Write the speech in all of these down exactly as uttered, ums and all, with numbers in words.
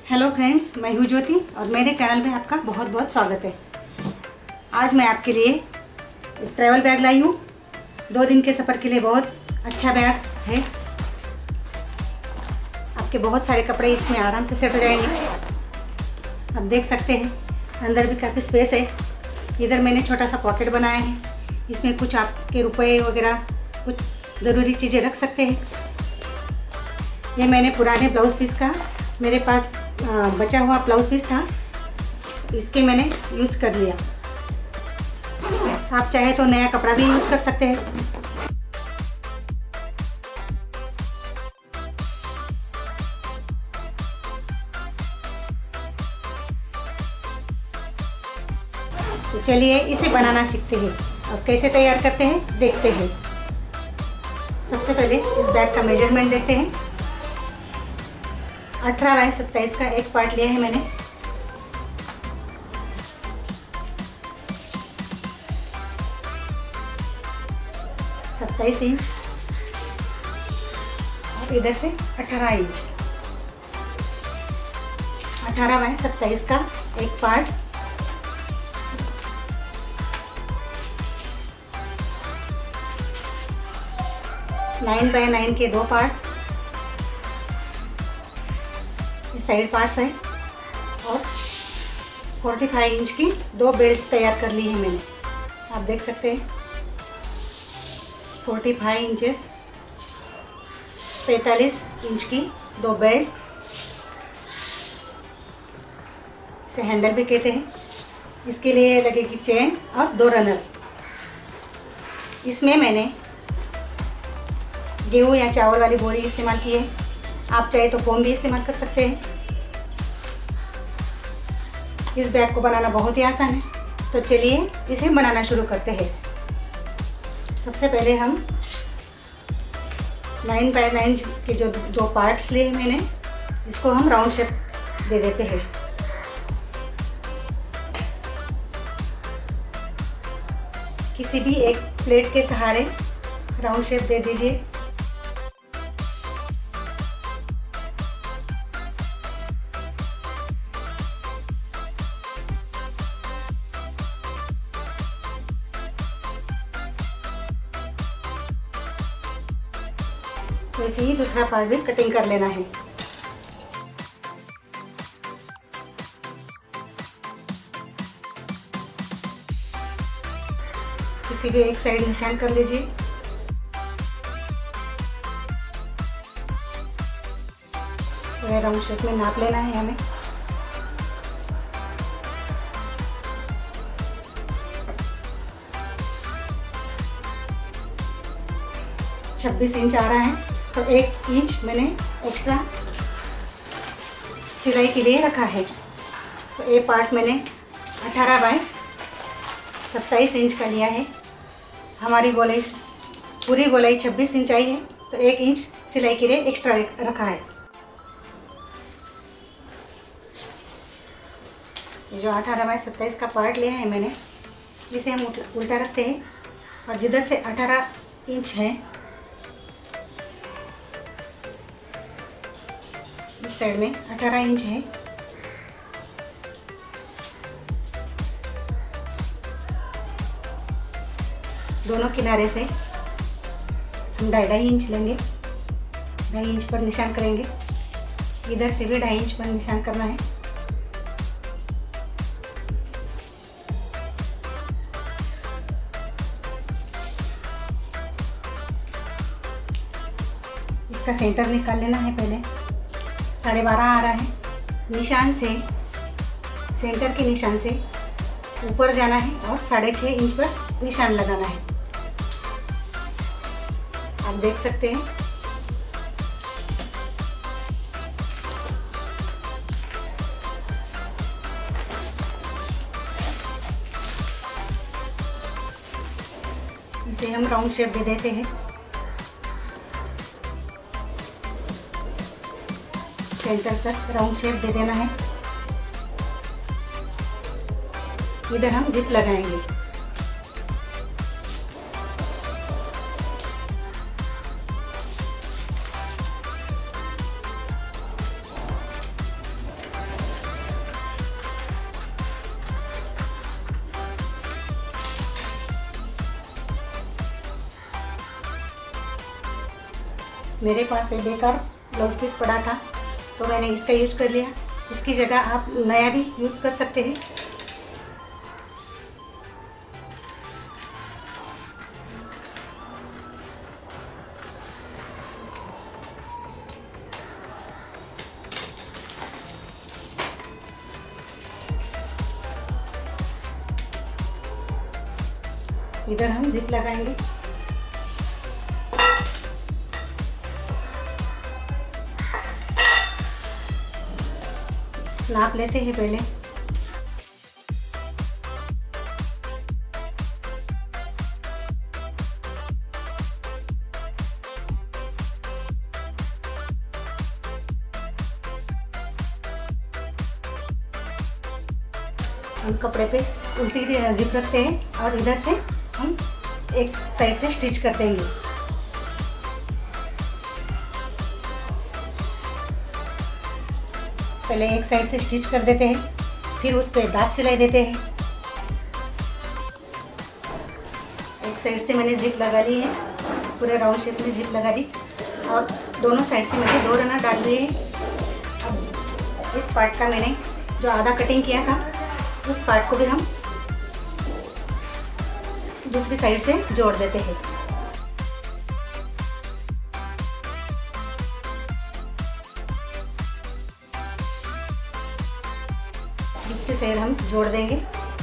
Hello friends, मैं हूँ ज्योति और मेरे चैनल में आपका बहुत बहुत स्वागत है। आज मैं आपके लिए एक ट्रैवल बैग लाई हूँ। दो दिन के सफ़र के लिए बहुत अच्छा बैग है। आपके बहुत सारे कपड़े इसमें आराम से सेट हो जाएंगे। आप देख सकते हैं अंदर भी काफ़ी स्पेस है। इधर मैंने छोटा सा पॉकेट बनाया है। इसमें कुछ आपके रुपए वगैरह कुछ ज़रूरी चीज़ें रख सकते हैं। ये मैंने पुराने ब्लाउज़ पीस का मेरे पास बचा हुआ ब्लाउज़ पीस था, इसके मैंने यूज़ कर लिया। आप चाहे तो नया कपड़ा भी यूज़ कर सकते हैं। तो चलिए इसे बनाना सीखते हैं और कैसे तैयार करते हैं देखते हैं। सबसे पहले इस बैग का मेजरमेंट देखते हैं। अठारह बाई सत्ताईस का एक पार्ट लिया है मैंने। सत्ताईस इंच और इधर से अठारह इंच। अठारह बाई सत्ताईस का एक पार्ट, नाइन बाई नाइन के दो पार्ट, साइड पार्ट्स है, और पैंतालीस इंच की दो बेल्ट तैयार कर ली है मैंने। आप देख सकते हैं पैंतालीस इंचेस पैंतालीस इंच की दो बेल्ट, इसे हैंडल भी कहते हैं। इसके लिए लगेगी चेन और दो रनर। इसमें मैंने गेहूँ या चावल वाली बोरी इस्तेमाल की है। आप चाहे तो फोम भी इस्तेमाल कर सकते हैं। इस बैग को बनाना बहुत ही आसान है, तो चलिए इसे बनाना शुरू करते हैं। सबसे पहले हम नाइन बाई नाइन के जो दो पार्ट्स लिए हैं मैंने, इसको हम राउंड शेप दे देते हैं। किसी भी एक प्लेट के सहारे राउंड शेप दे दीजिए। वैसे ही दूसरा पार्ट भी कटिंग कर लेना है। किसी भी एक साइड निशान कर लीजिए। तो राउंड शेप में नाप लेना है हमें। छब्बीस इंच आ रहा है, तो एक इंच मैंने एक्स्ट्रा सिलाई के लिए रखा है। तो ये पार्ट मैंने अठारह बाई सत्ताईस इंच का लिया है। हमारी गोलाई पूरी गोलाई छब्बीस इंच आई है, तो एक इंच सिलाई के लिए एक्स्ट्रा रखा है। ये जो अठारह बाई सत्ताईस का पार्ट लिया है मैंने, इसे हम उल्टा रखते हैं और जिधर से अठारह इंच है इस साइड में अठारह इंच है, दोनों किनारे से हम ढाई ढाई इंच लेंगे। ढाई इंच पर निशान करेंगे। इधर से भी ढाई इंच पर निशान करना है। इसका सेंटर निकाल लेना है। पहले साढ़े बारह आ रहा है। निशान से सेंटर के निशान से ऊपर जाना है और साढ़े छः इंच पर निशान लगाना है। आप देख सकते हैं। इसे हम राउंड शेप दे देते हैं। सेंटर तक राउंड शेप दे देना है। इधर हम जिप लगाएंगे। मेरे पास एक बेकार ब्लाउज पीस पड़ा था तो मैंने इसका यूज कर लिया। इसकी जगह आप नया भी यूज़ कर सकते हैं। इधर हम जिप लगाएंगे। नाप लेते हैं पहले। हम कपड़े पे उल्टी जिप रखते हैं और इधर से हम एक साइड से स्टिच कर देंगे। पहले एक साइड से स्टिच कर देते हैं, फिर उस पर दाब सिलाई देते हैं। एक साइड से मैंने जिप लगा ली है, पूरे राउंड शेप में जिप लगा दी और दोनों साइड से मैंने दो रनर डाल दिए हैं। अब इस पार्ट का मैंने जो आधा कटिंग किया था उस पार्ट को भी हम दूसरी साइड से जोड़ देते हैं। दूसरी साइड हम जोड़ देंगे।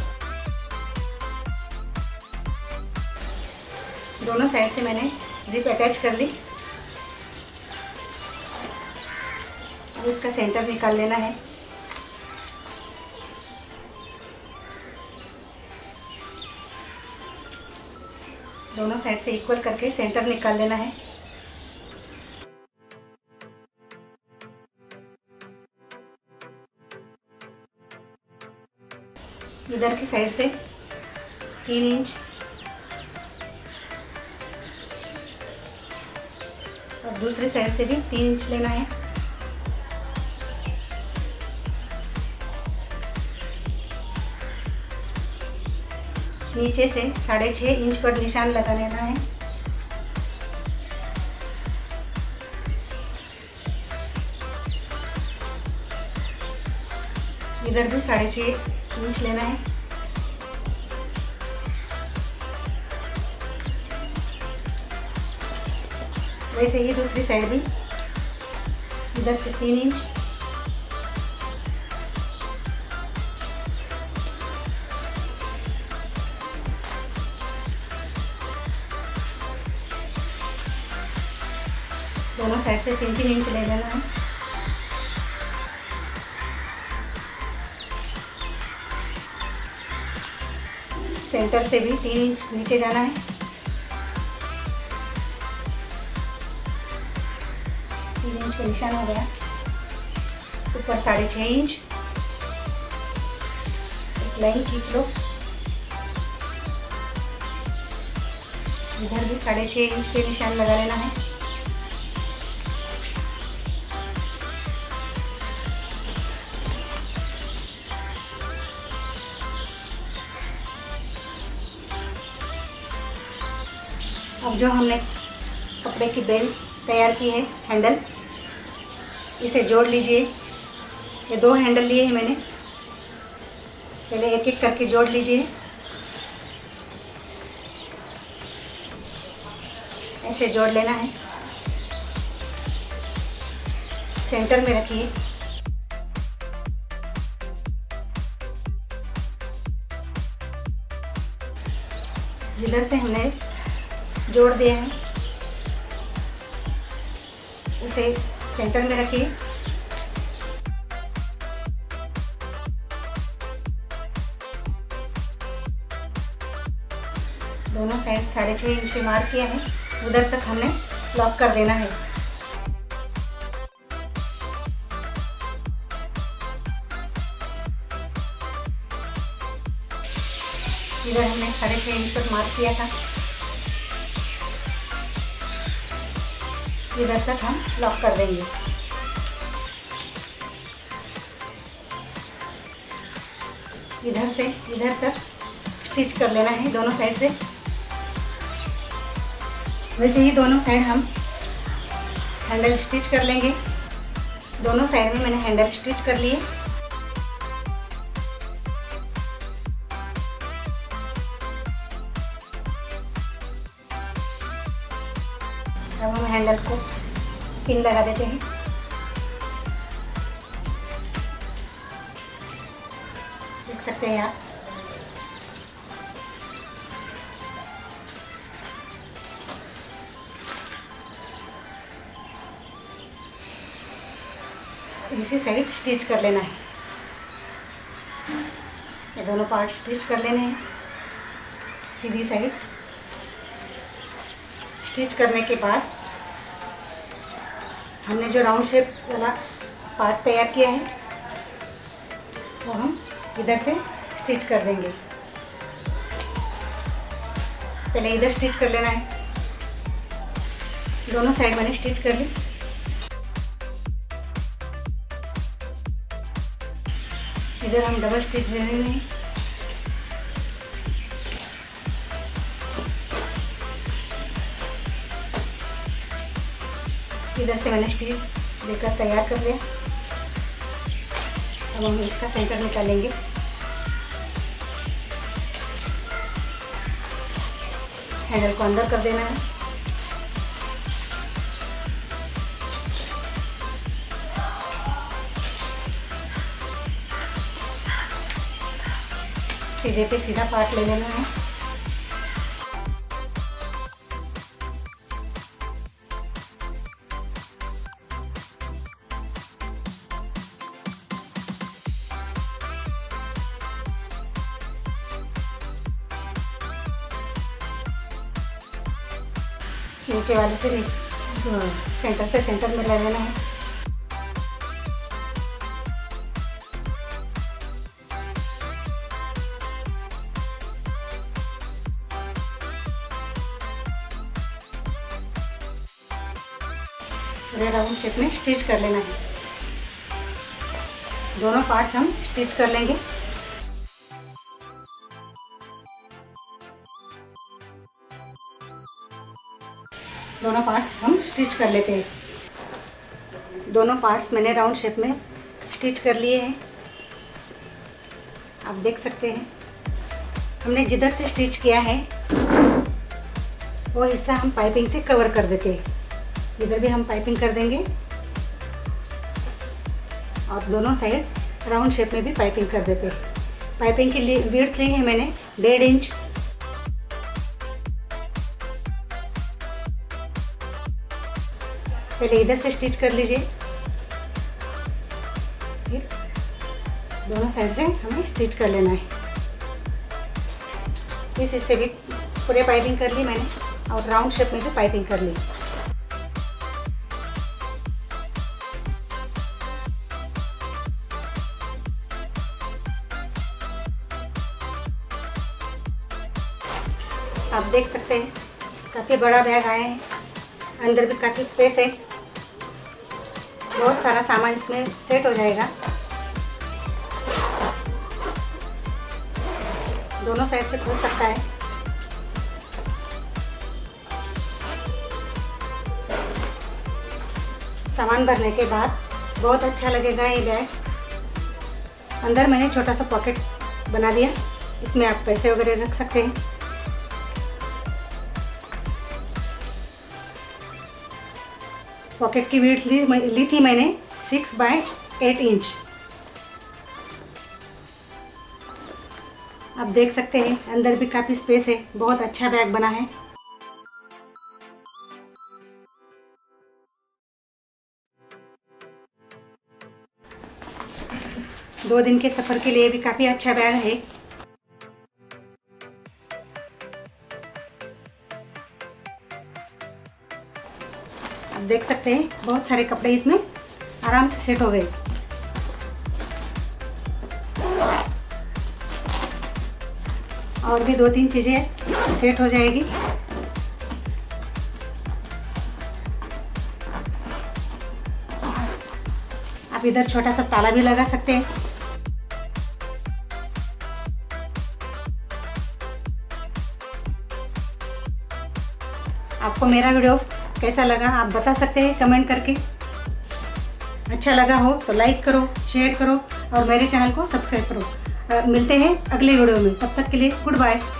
दोनों साइड से मैंने जिप अटैच कर ली। अब इसका सेंटर निकाल लेना है। दोनों साइड से इक्वल करके सेंटर निकाल लेना है। इधर की साइड से तीन इंच और दूसरी साइड से भी तीन इंच लेना है। नीचे से साढ़े छः इंच पर निशान लगा लेना है। इधर भी साढ़े छः इंच लेना है। वैसे ही दूसरी साइड भी इधर से तीन इंच दोनों साइड से तीन तीन इंच ले लेना है। सेंटर से भी तीन इंच नीचे जाना है। तीन इंच का निशान हो गया। ऊपर साढ़े छः इंच एक लाइन खींच लो। इधर भी साढ़े छः इंच पे निशान लगा लेना है। अब जो हमने कपड़े की बेल्ट तैयार की है, हैंडल, इसे जोड़ लीजिए। ये दो हैंडल लिए हैं मैंने, पहले एक एक करके जोड़ लीजिए। ऐसे जोड़ लेना है। सेंटर में रखिए। जिधर से हमने जोड़ दिए हैं उसे सेंटर में रखिए। दोनों साइड साढ़े छः इंच पे मार्क किया है, उधर तक हमने लॉक कर देना है। इधर हमने साढ़े छः इंच पर मार्क किया था, इधर तक हम लॉक कर देंगे। इधर से इधर तक स्टिच कर लेना है दोनों साइड से। वैसे ही दोनों साइड हम हैंडल स्टिच कर लेंगे। दोनों साइड में मैंने हैंडल स्टिच कर लिए। अब हम हैंडल को पिन लगा देते हैं। देख सकते हैं आप। इसी साइड स्टिच कर लेना है। ये दोनों पार्ट स्टिच कर लेने हैं सीधी साइड। स्टिच करने के बाद हमने जो राउंड शेप वाला पार्ट तैयार किया है वो हम इधर से स्टिच कर देंगे। पहले इधर स्टिच कर लेना है। दोनों साइड मैंने स्टिच कर ली। इधर हम डबल स्टिच दे रहे हैं। इधर से मैंने स्टिच देकर तैयार कर लिया। अब हम इसका सेंटर निकालेंगे। हैंडल को अंदर कर देना है। सीधे पे सीधा पार्ट ले लेना है। नीचे वाले से नीचे सेंटर से सेंटर में ले लेना है। पूरे राउंड शेप में स्टिच कर लेना है। दोनों पार्ट्स हम स्टिच कर लेंगे। दोनों पार्ट्स हम स्टिच कर लेते हैं। दोनों पार्ट्स मैंने राउंड शेप में स्टिच कर लिए हैं। आप देख सकते हैं हमने जिधर से स्टिच किया है वो हिस्सा हम पाइपिंग से कवर कर देते हैं। इधर भी हम पाइपिंग कर देंगे और दोनों साइड राउंड शेप में भी पाइपिंग कर देते हैं। पाइपिंग की विड्थ ली है मैंने डेढ़ इंच। पहले इधर से स्टिच कर लीजिए, फिर दोनों साइड से हमें स्टिच कर लेना है। इस हिस्से भी पूरे पाइपिंग कर ली मैंने और राउंड शेप में भी पाइपिंग कर ली। आप देख सकते हैं काफ़ी बड़ा बैग आया है। अंदर भी काफ़ी स्पेस है। बहुत सारा सामान इसमें सेट हो जाएगा। दोनों साइड से खुल सकता है। सामान भरने के बाद बहुत अच्छा लगेगा ये बैग। अंदर मैंने छोटा सा पॉकेट बना दिया। इसमें आप पैसे वगैरह रख सकते हैं। पॉकेट की विड्थ ली, ली थी मैंने सिक्स बाय एट इंच। आप देख सकते हैं अंदर भी काफ़ी स्पेस है। बहुत अच्छा बैग बना है। दो दिन के सफ़र के लिए भी काफ़ी अच्छा बैग है। आप देख सकते हैं बहुत सारे कपड़े इसमें आराम से सेट हो गए। और भी दो तीन चीज़ें सेट हो जाएगी। आप इधर छोटा सा ताला भी लगा सकते हैं। आपको मेरा वीडियो कैसा लगा आप बता सकते हैं कमेंट करके। अच्छा लगा हो तो लाइक करो, शेयर करो और मेरे चैनल को सब्सक्राइब करो। मिलते हैं अगले वीडियो में, तब तक के लिए गुड बाय।